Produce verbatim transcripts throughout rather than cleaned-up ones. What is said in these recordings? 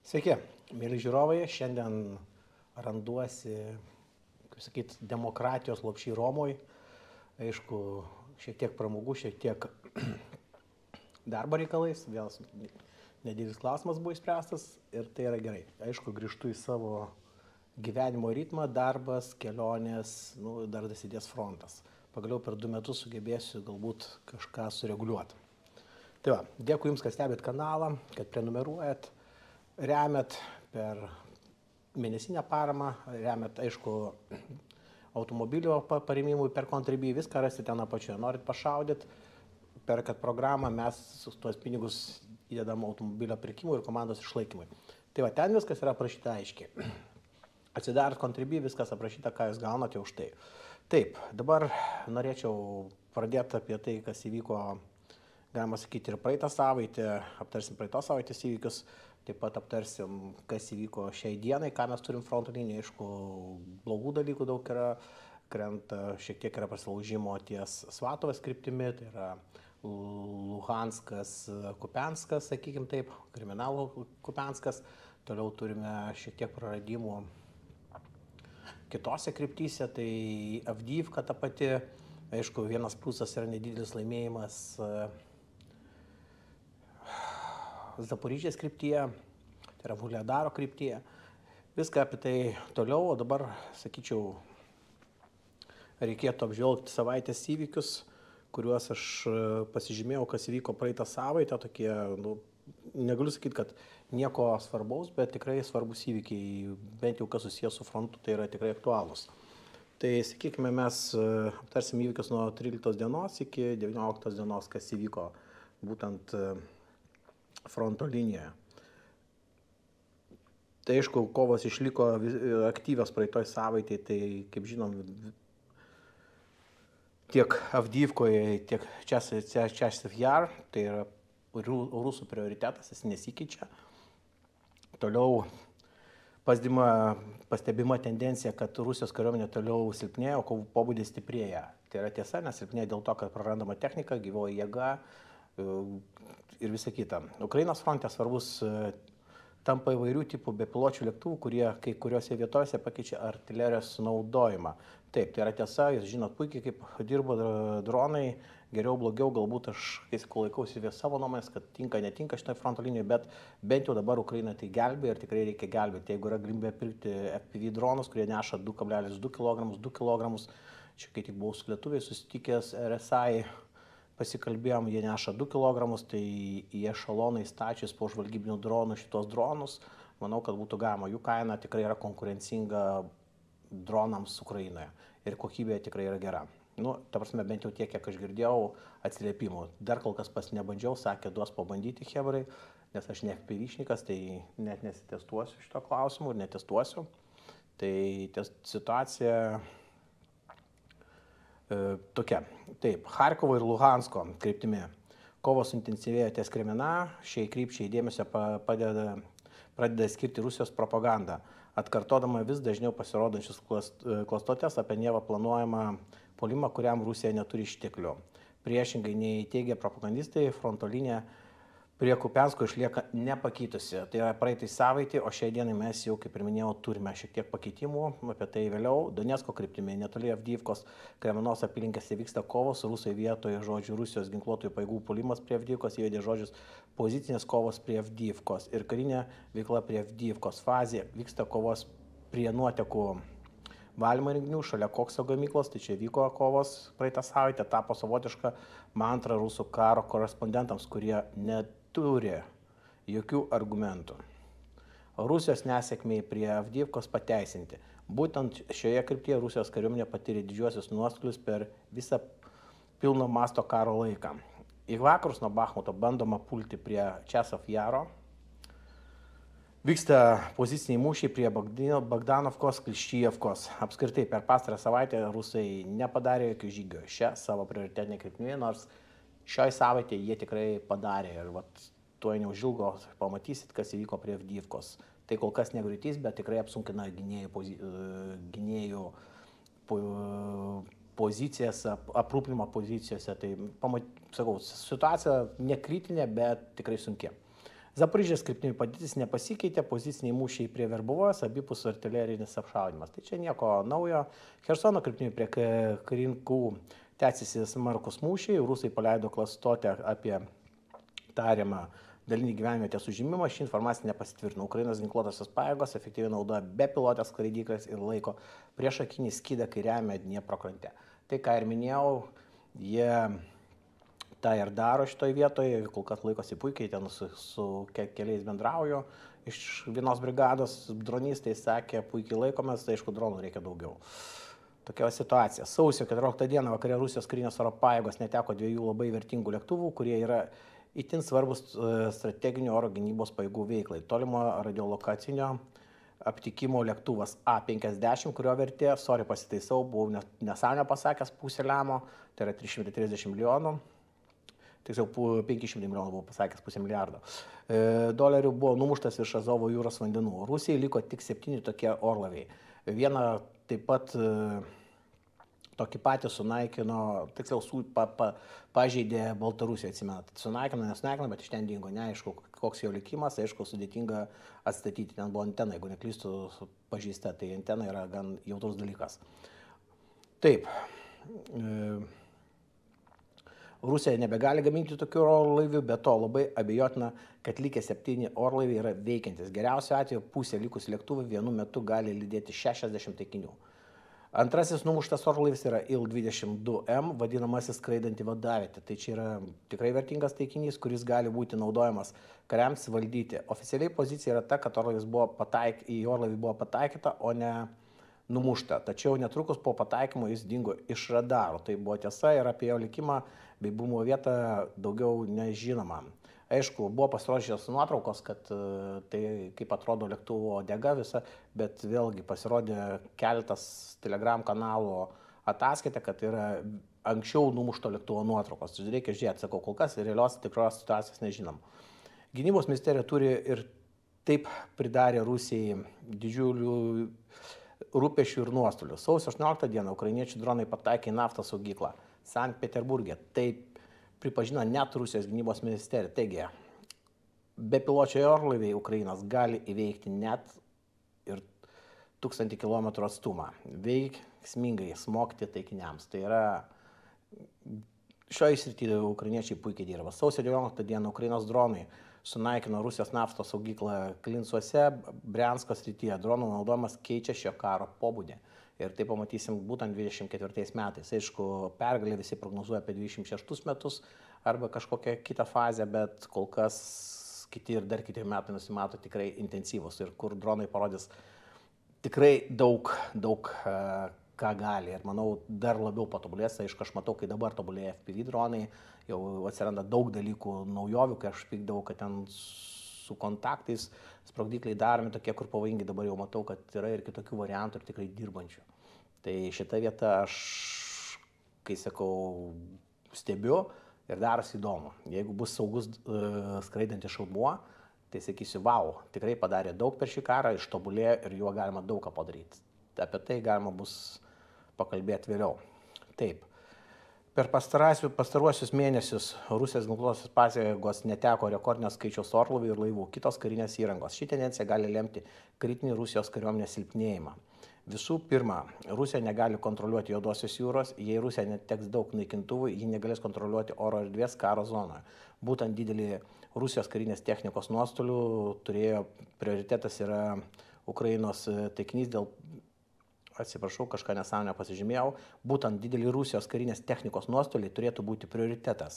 Sveiki, mėly žiūrovai, šiandien randuosi, kaip sakyt, demokratijos lopšy Romoj. Aišku, šiek tiek pramogų, šiek tiek darbo reikalais, vėl nedidelis klausimas buvo išspręstas ir tai yra gerai. Aišku, grįžtu į savo gyvenimo ritmą, darbas, kelionės, nu, dar dasidės frontas. Pagaliau per du metus sugebėsiu galbūt kažką sureguliuoti. Tai va, dėkui Jums, kad stebėt kanalą, kad prenumeruojat, remiat per mėnesinę paramą, remiat, aišku, automobilio paremimui per Contribui, viską rasite ten apačioje. Norit pašaudyt, perkat programą, mes tuos pinigus įdedam automobilio pirkimui ir komandos išlaikymui. Tai va, ten viskas yra aprašyta aiškiai. Atsidarot Contribui, viskas aprašyta, ką Jūs gaunate už tai. Taip, dabar norėčiau pradėti apie tai, kas įvyko, galima sakyti, ir praeitą savaitę, aptarsim praeitos savaitės įvykius, taip pat aptarsim, kas įvyko šiai dienai, ką mes turim fronto liniją, aišku, blogų dalykų daug yra, krenta, šiek tiek yra prasilaužimo ties Svatovės kryptimi, tai yra Luhanskas, Kupianskas, sakykim taip, kriminalų Kupianskas, toliau turime šiek tiek praradimų kitose kryptyse, tai Avdyivka ta pati, aišku, vienas pliusas yra nedidelis laimėjimas Zaporižės kryptyje, tai yra Vuhledaro kryptyje. Viską apie tai toliau, o dabar, sakyčiau, reikėtų apžvelgti savaitės įvykius, kuriuos aš pasižymėjau, kas įvyko praeitą savaitę, tokie, nu, negaliu sakyti, kad nieko svarbaus, bet tikrai svarbus įvykiai, bent jau kas susijęs su frontu, tai yra tikrai aktualūs. Tai, sakykime, mes aptarsim įvykius nuo tryliktos dienos iki devynioliktos dienos, kas įvyko būtent fronto linijoje. Tai, aišku, kovos išliko aktyvios praeitoj savaitėje, tai, kaip žinom, tiek Avdyivkoje, tiek Časiv Jar, tai yra rusų prioritetas, jis nesikeičia. Toliau pasdima, pastebima tendencija, kad Rusijos kariuomenė toliau silpnėja, o kovų pobūdis stiprėja. Tai yra tiesa, nes silpnėja dėl to, kad prarandama technika, gyvoji jėga ir visa kita. Ukrainos fronte svarbus tampa įvairių tipų bepiločių lėktuvų, kurie kai kuriuose vietose pakeičia artilerijos sunaudojimą. Taip, tai yra tiesa, jūs žinot puikiai, kaip dirbo dronai, geriau, blogiau, galbūt aš, kai sakau, laikausi savo nuomonės, kad tinka, netinka šitoje fronto linijoje, bet bent jau dabar Ukraina tai gelbė ir tikrai reikia gelbėti. Jeigu yra galimybė pirkti F P V dronus, kurie neša du kablelis du kilogramus, du kilogramus, čia kai tik buvau su lietuviais susitikęs R S I, pasikalbėjom, jie neša du kilogramus, tai į ešaloną įstačius po žvalgybinių dronų šitos dronus, manau, kad būtų galima. Jų kaina tikrai yra konkurencinga dronams Ukrainoje ir kokybė tikrai yra gera. Nu, ta prasme, bent jau tiek, kiek aš girdėjau atsiliepimų. Dar kol kas pas nebandžiau, sakė, duos pabandyti hebrai, nes aš ne F P V-šnikas, tai net nesitestuosiu šito klausimu ir netestuosiu. Tai ties, situacija e, tokia. Taip, Charkovo ir Luhansko kryptimi. Kovos intensyvėja ties Kremena, šiai krypčiai dėmesio padeda, pradeda skirti Rusijos propagandą, atkartodama vis dažniau pasirodančius klastotės apie neva planuojamą puolimą, kuriam Rusija neturi išteklių. Priešingai nei teigia propagandistai, fronto linija prie Kupiansko išlieka nepakitusi. Tai yra praeitai savaitė, o šiai dienai mes jau, kaip ir minėjau, turime šiek tiek pakeitimų, apie tai vėliau. Donecko kryptimi, netoli Avdyivkos, Kremenos apylinkėse vyksta kovos, rusai vietoje žodžių Rusijos ginkluotojų pajėgų puolimas prie Avdyivkos įvedė žodžius pozicinės kovos prie Avdyivkos ir karinė veikla prie Avdyivkos fazė vyksta kovos prie nuotekų valymo renginių šalia Kokso gamyklos, tai čia vyko kovos praeitą savaitę, tapo savotiška mantra rusų karo korespondentams, kurie neturi jokių argumentų. Rusijos nesėkmiai prie Avdyivkos pateisinti. Būtent šioje kryptyje Rusijos kariuomenė patyrė didžiuosius nuostolius per visą pilno masto karo laiką. Į vakarus nuo Bachmuto bandoma pulti prie Časiv Jaro. Vyksta poziciniai mūšiai prie Bagdanovkos, Kliščijevkos. Apskritai, per pastarą savaitę rusai nepadarė jokių žygių šią savo prioritetinę kryptimį, nors šioj savaitė jie tikrai padarė ir vat, tuo neužilgo pamatysit, kas įvyko prie Avdyivkos. Tai kol kas negreitys, bet tikrai apsunkina gynėjų, pozi, gynėjų po, pozicijas, aprūpinimo pozicijose. Tai, pamat, sakau, situacija nekritinė, bet tikrai sunki. Zaporižės kryptimi padėtis nepasikeitė, poziciniai mūšiai prie Verbuvos, abipusio artilerinis apšaudimas. Tai čia nieko naujo. Chersono kryptimi prie Karinkų tęsiasi smarkus mūšiai, rusai paleido klastotę apie tariamą dalinį gyvenvietės užimimą, ši informacija nepasitvirtino. Ukrainos ginkluotosios pajėgos efektyviai naudoja bepilotės skraidyklės ir laiko priešakinį skydą kairiajame Dniepro krante. Tai, ką ir minėjau, jie tą ir daro šitoje vietoje, kol kas laikosi puikiai, ten su, su keliais bendrauju. Iš vienos brigados dronistai sakė, puikiai laikomės, tai aišku, dronų reikia daugiau. Tokia situacija. Sausio keturioliktą dieną vakare Rusijos karinės oro pajėgos neteko dviejų labai vertingų lėktuvų, kurie yra itin svarbus strateginio oro gynybos pajėgų veiklai. Tolimo radiolokacinio aptikimo lėktuvas A penkiasdešimt, kurio vertė, sorry pasitaisau, buvau nesąmonę pasakęs, pusė lemo, tai yra trys šimtai trisdešimt milijonų. Tiksliau, penki šimtai milijonų buvo pasakęs, pusė milijardo. E, dolerių buvo numuštas virš Azovo jūros vandenų. Rusijai liko tik septyni tokie orlaiviai. Vieną taip pat e, tokį patį sunaikino, tiksliau, su, pa, pa, pažeidė Baltarusiją, atsimenat. Sunaikino, nesunaikino, bet iš ten dingo, neaišku, koks jo likimas, aišku, sudėtinga atstatyti. Ten buvo antena, jeigu neklystu, pažeista, tai antena yra gan jautrus dalykas. Taip. E, Rusija nebegali gaminti tokių orlaivių, bet to labai abejotina, kad likę septyni orlaiviai yra veikiantis. Geriausiu atveju pusė likusių lėktuvų vienu metu gali lydėti šešiasdešimt taikinių. Antrasis numuštas orlaivis yra I L dvidešimt du M, vadinamasis skraidanti vadavietė. Tai čia yra tikrai vertingas taikinys, kuris gali būti naudojamas kariams valdyti. Oficialiai pozicija yra ta, kad orlaivis buvo pataik, į orlaivį buvo pataikyta, o ne numušta. Tačiau netrukus po pataikymo jis dingo iš radaro. Tai buvo tiesa ir apie jo likimą bei buvimo vietą daugiau nežinoma. Aišku, buvo pasirodžiusios nuotraukos, kad tai kaip atrodo lėktuvo dega visa, bet vėlgi pasirodė keletas Telegram kanalų ataskaita, kad yra anksčiau numušto lėktuvo nuotraukos. Reikia žiūrėti, sakau, kol kas realios tikros situacijos nežinom. Gynybos ministerija turi ir taip pridarė Rusijai didžiulių rūpešių ir nuostolių. Sausio aštuonioliktą dieną ukrainiečių dronai pataikė į naftos saugyklą Sankt Peterburge. Taip pripažino net Rusijos gynybos ministerija. Taigi, bepiločiai orlaiviai Ukrainos gali įveikti net ir tūkstantį kilometrų atstumą, veiksmingai smogti taikiniams. Tai yra, šioje srityje ukrainiečiai puikiai dirba. Sausio devynioliktą dieną Ukrainos dronai sunaikino Rusijos naftos saugyklą Klinsuose, Briansko srityje. Dronų naudojimas keičia šio karo pobūdį. Ir tai pamatysim būtent dvidešimt ketvirtais metais. Aišku, pergalė visi prognozuoja apie dvidešimt šeštus metus arba kažkokią kitą fazę, bet kol kas kiti ir dar kiti metai nusimato tikrai intensyvus ir kur dronai parodys tikrai daug, daug ką gali. Ir manau, dar labiau patobulės. Aišku, aš matau, kai dabar tobulėja F P V dronai, jau atsiranda daug dalykų naujovių, kai aš pykdavau, kad ten su kontaktais sprogdikliai daromi tokie, kur pavojingi, dabar jau matau, kad yra ir kitokių variantų ir tikrai dirbančių. Tai šitą vietą aš, kai sakau, stebiu ir darosi įdomu. Jeigu bus saugus uh, skraidantis šaudmuo, tai sakysiu, wow, tikrai padarė daug per šį karą, ištobulėjo ir juo galima daug ką padaryti. Apie tai galima bus pakalbėti vėliau. Taip. Per pastaruosius mėnesius Rusijos ginkluotosios pajėgos neteko rekordinio skaičiaus orlaivių ir laivų, kitos karinės įrangos. Ši tendencija gali lemti kritinį Rusijos kariuomenės silpnėjimą. Visų pirma, Rusija negali kontroliuoti Juodosios jūros, jei Rusija neteks daug naikintuvų, ji negalės kontroliuoti oro erdvės karo zonoje. Būtent didelį Rusijos karinės technikos nuostolių turėjo prioritetas yra Ukrainos taikinys dėl atsiprašau, kažką nesąmonę pasižymėjau, būtent didelį Rusijos karinės technikos nuostoliai turėtų būti prioritetas.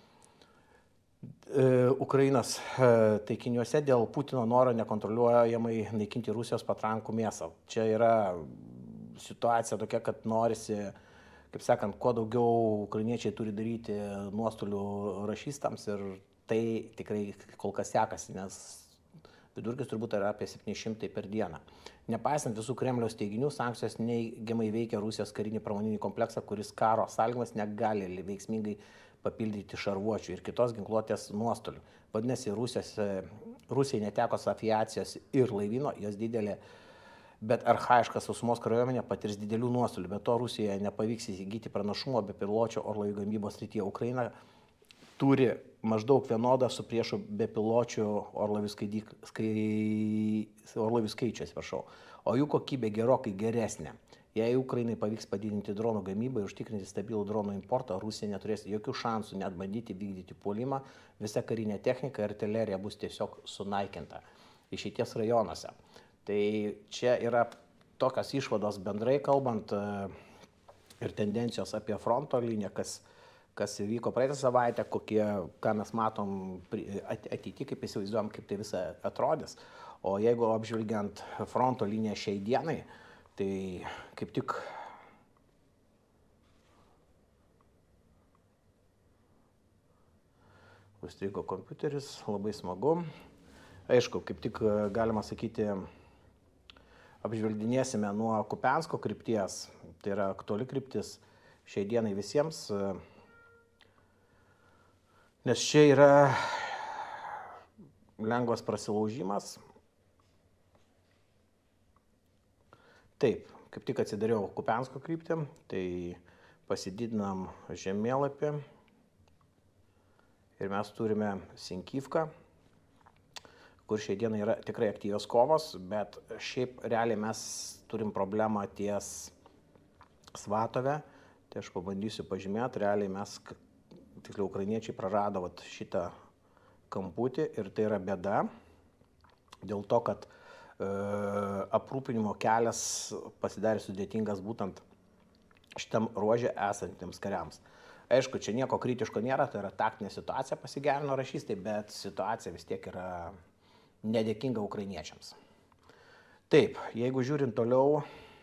E, Ukrainos e, taikiniuose dėl Putino noro nekontroliuojamai naikinti Rusijos patrankų mėsą. Čia yra situacija tokia, kad norisi, kaip sakant, kuo daugiau ukrainiečiai turi daryti nuostolių rašystams ir tai tikrai kol kas sekasi, nes vidurkis turbūt yra apie septyni šimtai per dieną. Nepaisant visų Kremliaus teiginių, sankcijos neigiamai veikia Rusijos karinį pramoninį kompleksą, kuris karo sąlygomis negali veiksmingai papildyti šarvuočių ir kitos ginkluotės nuostolių. Vadinasi, Rusijos, Rusijai netekos aviacijos ir laivyno, jos didelė, bet archaiška sausumos kariuomenė patirs didelių nuostolių. Be to, Rusijoje nepavyks įsigyti pranašumo be piločio orlaivių gamybos srityje. Ukraina turi maždaug vienodą su priešų bepiločių orlaivių, skaidyk, skai, orlaivių skaičių, atsiprašau, o jų kokybė gerokai geresnė. Jei Ukrainai pavyks padidinti dronų gamybą ir užtikrinti stabilų dronų importą, Rusija neturės jokių šansų net bandyti vykdyti puolimą, visa karinė technika ir artilerija bus tiesiog sunaikinta išeities rajonuose. Tai čia yra tokios išvados bendrai kalbant ir tendencijos apie fronto liniją, kas, kas įvyko praeitą savaitę, kokie, ką mes matom ateityje, kaip įsivaizduojam, kaip tai visa atrodys. O jeigu apžvelgiant fronto liniją šiai dienai, tai kaip tik užstrigo kompiuteris, labai smagu. Aišku, kaip tik galima sakyti, apžvelginėsime nuo Kupiansko krypties, tai yra aktuali kryptis šiai dienai visiems, nes čia yra lengvas prasilaužimas. Taip, kaip tik atsidariau Kupiansko kryptį, tai pasididinam žemėlapį ir mes turime Sinkivką, kur šiai dienai yra tikrai aktyvios kovos, bet šiaip realiai mes turim problemą ties Svatove, tai aš pabandysiu pažymėti, realiai mes, tiksliau, ukrainiečiai prarado vat šitą kamputį ir tai yra bėda, dėl to, kad aprūpinimo kelias pasidarė sudėtingas būtent šitam ruože esantiems kariams. Aišku, čia nieko kritiško nėra, tai yra taktinė situacija, pasigerino rašystai, bet situacija vis tiek yra nedėkinga ukrainiečiams. Taip, jeigu žiūrint toliau,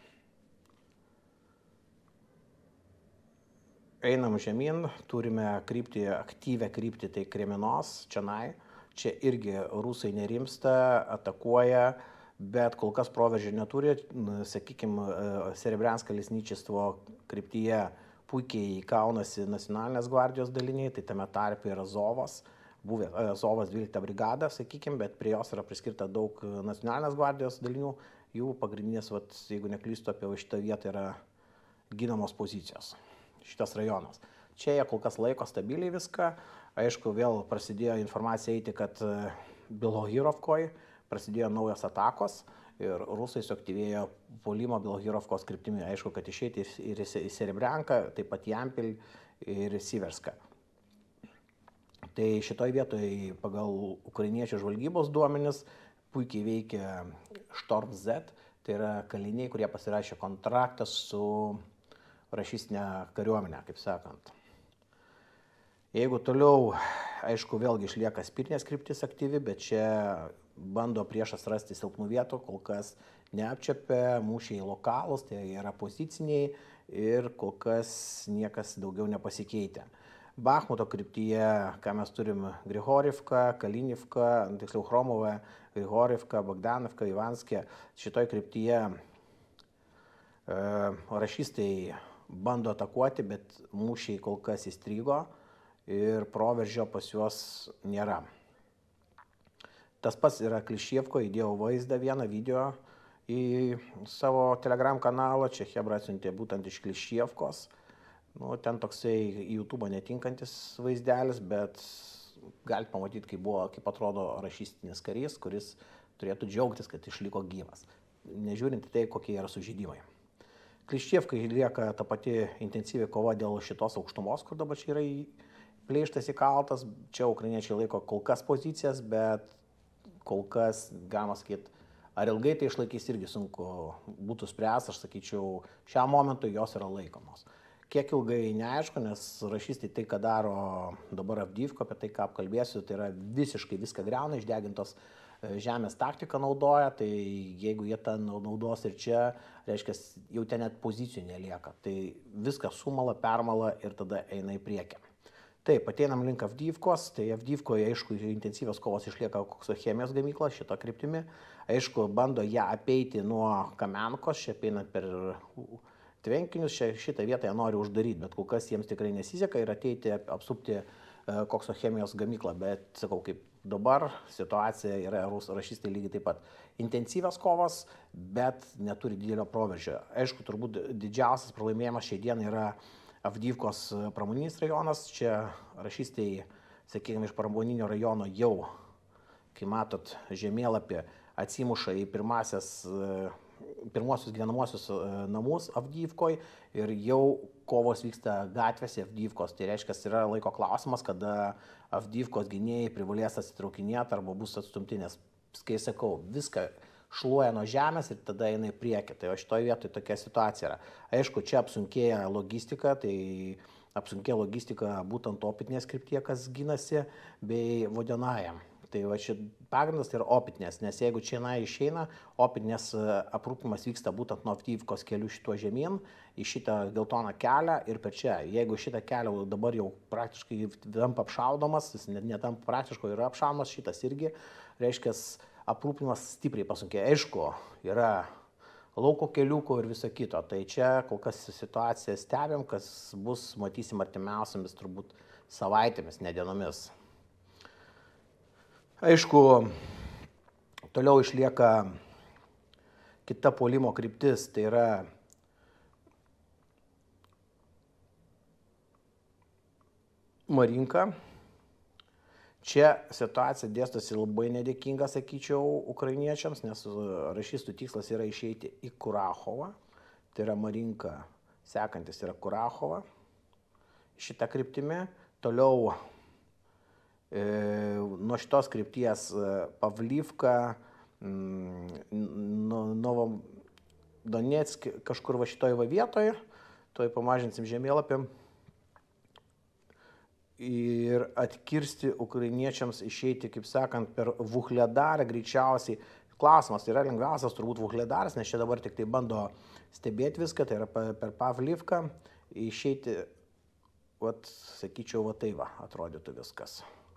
einam žemyn, turime kryptį, aktyvę kryptį, tai Kreminos, čionai. Čia irgi rusai nerimsta, atakuoja, bet kol kas proveržio neturi. Sakykime, Serebriansko Lesničestvo kryptyje puikiai kaunasi nacionalinės gvardijos daliniai, tai tame tarpe yra Azovas, buvę Azovas dvylikta brigada, sakykime, bet prie jos yra priskirta daug nacionalinės gvardijos dalinių. Jų pagrindinės, vat, jeigu neklystu, apie šitą vietą yra ginamos pozicijos, šitas rajonas. Čia jie kol kas laiko stabiliai viską. Aišku, vėl prasidėjo informacija eiti, kad Bilohirovkoj prasidėjo naujos atakos ir rusai suaktyvėjo puolimo Bilohirovkos kryptimi. Aišku, kad išeiti ir į Serebrianką, taip pat į Jampil ir į Siverską. Tai šitoj vietoj pagal ukrainiečių žvalgybos duomenis puikiai veikia Storm Z, tai yra kaliniai, kurie pasirašė kontraktą su rašystinė kariuomenė, kaip sakant. Jeigu toliau, aišku, vėlgi išlieka spirinės kryptis aktyvi, bet čia bando priešas rasti silpnų vietų, kol kas neapčiapia, mūšiai lokalūs, tai yra poziciniai ir kol kas niekas daugiau nepasikeitė. Bachmuto kryptyje, ką mes turim, Grigorivka, Kalinivka, tiksliau Chromove, Grigorivka, Bogdanovka, Ivanskė, šitoj kryptyje e, rašystai bando atakuoti, bet mūšiai kol kas įstrigo ir proveržio pas juos nėra. Tas pats yra Klišievko, įdėjau vaizdą vieną video į savo Telegram kanalą, čia Hebra atsiuntė būtent iš Klišievkos. Nu, ten toksai į YouTube netinkantis vaizdelis, bet galite pamatyti, kaip, buvo, kaip atrodo rašystinis karys, kuris turėtų džiaugtis, kad išliko gyvas, nežiūrint tai, kokie yra sužeidimai. Klišievkai lieka ta pati intensyvi kova dėl šitos aukštumos, kur dabar čia yra plėštas įkaltas. Čia ukrainiečiai laiko kol kas pozicijas, bet kol kas, galima sakyti, ar ilgai tai išlaikys irgi sunku būtų spręs, aš sakyčiau, šiam momentui jos yra laikomos. Kiek ilgai neaišku, nes rašystai tai, ką daro dabar Avdijivka, apie tai, ką apkalbėsiu, tai yra visiškai viską greuna, išdegintos žemės taktiką naudoja, tai jeigu jie tą naudos ir čia, reiškia, jau ten net pozicijų nelieka. Tai viską sumala, permala ir tada eina į priekį. Taip, ateinam link Avdijivkos, tai Avdijivkoje, aišku, intensyvios kovos išlieka koksochemijos gamykla šito kryptimi. Aišku, bando ją apeiti nuo Kamenkos, čia apeinant per tvenkinius, šitą vietą jie nori uždaryti, bet kol kas jiems tikrai nesiseka ir ateiti apsupti koksochemijos gamyklą. Bet, sakau, kaip dabar situacija yra, rašystai lygiai taip pat intensyvios kovos, bet neturi didelio proveržio. Aišku, turbūt didžiausias pralaimėjimas šiai dienai yra Avdijivkos pramoninis rajonas. Čia rašystai sakykime, iš pramoninio rajono jau, kai matot žemėlapį, atsimuša į pirmasias, pirmosius gyvenamosius namus Avdyivkoj ir jau kovos vyksta gatvėse Avdyivkos. Tai reiškia, yra laiko klausimas, kada Avdyivkos gynėjai privalės atsitraukinėti arba bus atstumti, nes, kai sakau, viską šluoja nuo žemės ir tada eina į priekį. Tai o šitoje vietoje tokia situacija yra. Aišku, čia apsunkėja logistika, tai apsunkėja logistika būtent Opitinės kryptyje, kas ginasi, bei Vodenajam. Tai va šit pagrindas tai yra Opitinės, nes jeigu čia išeina, Opitinės aprūpimas vyksta būtent nuo Avdyivkos kelių šituo žemyn, į šitą geltoną kelią ir per čia. Jeigu šitą kelią dabar jau praktiškai tampa apšaudomas, jis netampa praktiškai yra apšaudomas, šitas irgi, reiškia, aprūpinimas stipriai pasunkėja. Aišku, yra lauko keliukų ir viso kito. Tai čia kol kas situaciją stebėm, kas bus, matysim artimiausiamis turbūt savaitėmis, ne dienomis. Aišku, toliau išlieka kita puolimo kryptis, tai yra Marinka. Čia situacija dėstosi labai nedėkinga, sakyčiau, ukrainiečiams, nes rašistų tikslas yra išeiti į Kurachovą, tai yra Marinka, sekantis yra Kurachova, šitą kryptimį. Toliau e, nuo šitos krypties Pavlyvka, Novodonetsk, kažkur va šitoj va vietoje, toj pamažinsim žemėlapį. Ir atkirsti ukrainiečiams išeiti, kaip sakant, per Vuhledarą greičiausiai. Klausimas, tai yra lengviausias turbūt Vuhledaras, nes čia dabar tik tai bando stebėti viską, tai yra per Pavlyvką išeiti, vat, sakyčiau, va tai va, atrodytų viskas.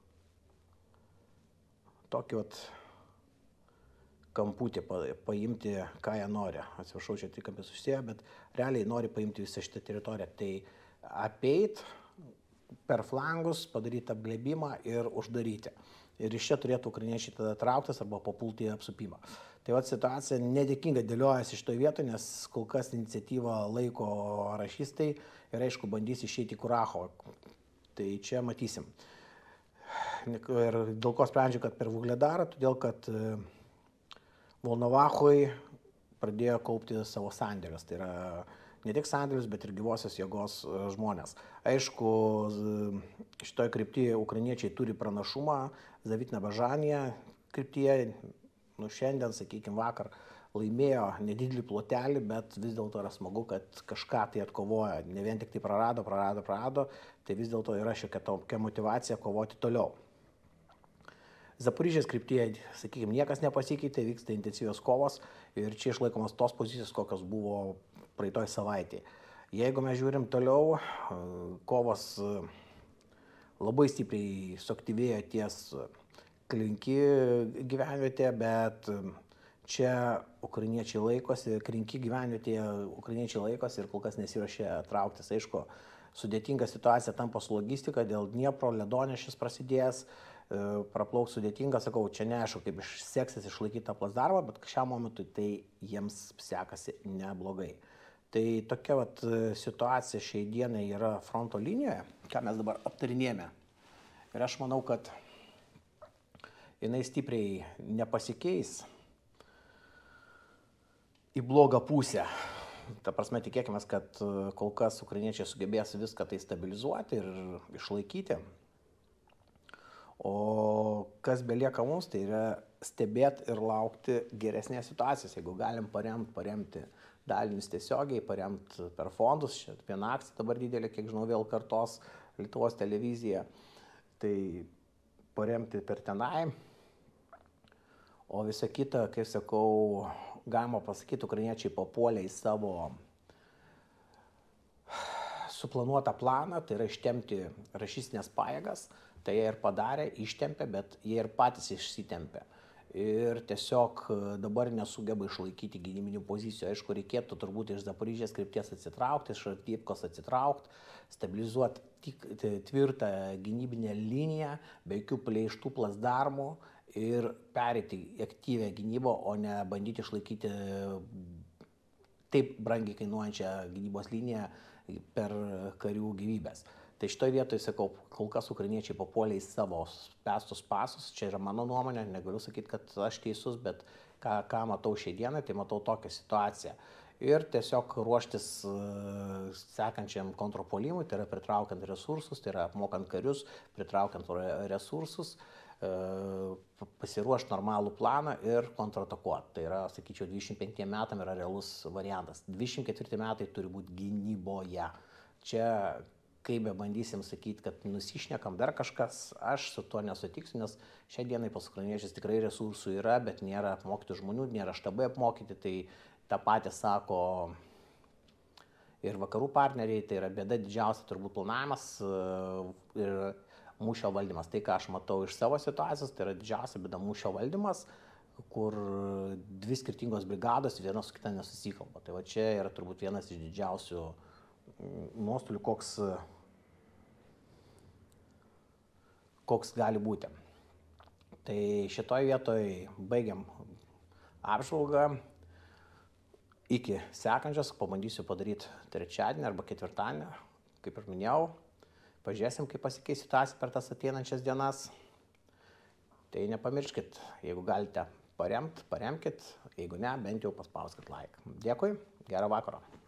Tokį vat kamputį paimti, ką jie nori. Atsiprašau, čia trikampis užsėjo, bet realiai nori paimti visą šitą teritoriją. Tai apeit per flangus, padaryti apglėbimą ir uždaryti. Ir iš čia turėtų ukrainiečiai tada trauktis arba papulti į apsupimą. Tai vat situacija nedėkinga dėliojasi šitoje vietoje, nes kol kas iniciatyvą laiko rašistai ir aišku bandys išeiti į Kurachovą. Tai čia matysim. Ir dėl ko sprendžiu, kad per Vuhledarą, todėl kad Volnovachoj pradėjo kaupti savo sandėlius. Tai yra ne tik sandėlius, bet ir gyvosios jėgos žmonės. Aišku, šitoje kryptyje ukrainiečiai turi pranašumą, Zavytinė Bažanija kryptyje, nu šiandien, sakykime, vakar laimėjo nedidelį plotelį, bet vis dėlto yra smagu, kad kažką tai atkovoja. Ne vien tik tai prarado, prarado, prarado, tai vis dėlto yra šiokia tokia motyvacija kovoti toliau. Zaporižės kryptyje, sakykime, niekas nepasikeitė, vyksta intensyvios kovos ir čia išlaikomas tos pozicijos, kokios buvo praeitoj savaitėje. Jeigu mes žiūrim toliau, kovos labai stipriai suaktyvėjo ties Klinki gyvenvietėje, bet čia ukrainiečiai laikosi, Klinki gyvenvietėje ukrainiečiai laikosi ir kol kas nesiruošia trauktis. Aišku, sudėtinga situacija tampa su logistika, dėl Dniepro ledonešis prasidėjęs, praplauks sudėtinga, sakau, čia neaišku, kaip seksis išlaikyti tą plasdarbą, bet šiam momentui tai jiems sekasi neblogai. Tai tokia vat situacija šiai dienai yra fronto linijoje, ką mes dabar aptarinėjame. Ir aš manau, kad jinai stipriai nepasikeis į blogą pusę. Ta prasme, tikėkime, kad kol kas ukrainiečiai sugebės viską tai stabilizuoti ir išlaikyti. O kas belieka mums, tai yra stebėti ir laukti geresnės situacijos. Jeigu galim paremti, paremti dalinius tiesiogiai, paremti per fondus, čia viena akcija dabar didelė, kiek žinau, vėl kartos Lietuvos televizija, tai paremti per tenai. O visa kita, kaip sakau, galima pasakyti, ukrainiečiai papuolė į savo suplanuotą planą, tai yra ištempti rašistinės pajėgas. Tai jie ir padarė, ištempė, bet jie ir patys išsitempė. Ir tiesiog dabar nesugeba išlaikyti gynybinių pozicijų. Aišku, reikėtų turbūt iš Zaporižės krypties atsitraukti, iš Avdyivkos atsitraukti, stabilizuoti tik tvirtą gynybinę liniją, be jokių pleištų plasdarmų ir pereiti į aktyvę gynybą, o ne bandyti išlaikyti taip brangiai kainuojančią gynybos liniją per karių gyvybės. Tai šitoje vietoje, sakau, kol kas ukrainiečiai papuolė į savo spęstus pasus, čia yra mano nuomonė, negaliu sakyti, kad aš teisus, bet ką, ką matau šiai dienai, tai matau tokią situaciją. Ir tiesiog ruoštis uh, sekančiam kontrpuolimui, tai yra pritraukiant resursus, tai yra apmokant karius, pritraukiant resursus, uh, pasiruošti normalų planą ir kontratakuoti. Tai yra, sakyčiau, dvidešimt penktiem metam yra realus variantas. dvidešimt ketvirti metai turi būti gynyboje. Čia kaip be bandysim sakyti, kad nusišnekam dar kažkas, aš su tuo nesutiksiu, nes šiai dienai pas ukrainiečius tikrai resursų yra, bet nėra apmokyti žmonių, nėra štabai apmokyti, tai tą patį sako ir vakarų partneriai, tai yra bėda didžiausia turbūt planavimas ir mūšio valdymas. Tai, ką aš matau iš savo situacijos, tai yra didžiausia bėda mūšio valdymas, kur dvi skirtingos brigados viena su kita nesusikalba. Tai va čia yra turbūt vienas iš didžiausių nuostolių, koks, koks gali būti. Tai šitoj vietoj baigiam apžvalgą. Iki sekančios pabandysiu padaryti trečiadienį arba ketvirtadienį, kaip ir minėjau. Pažiūrėsim, kaip pasikeis situacija per tas ateinančias dienas. Tai nepamirškit, jeigu galite paremt, paremkit, jeigu ne, bent jau paspauskit like. Dėkui, gero vakaro.